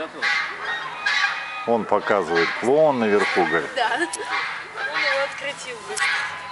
Он показывает клон наверху, говорит. Да, он его открутил.